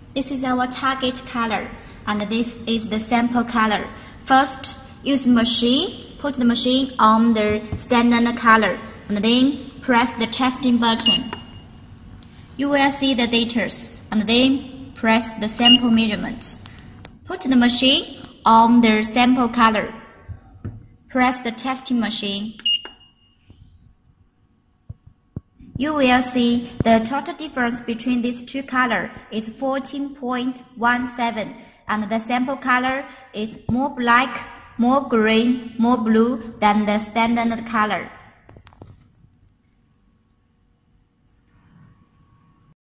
This is our target color, and this is the sample color. First, use the machine, put the machine on the standard color, and then press the testing button. You will see the data, and then press the sample measurement. Put the machine on the sample color. Press the testing machine. You will see the total difference between these two colors is 14.17, and the sample color is more black, more green, more blue than the standard color.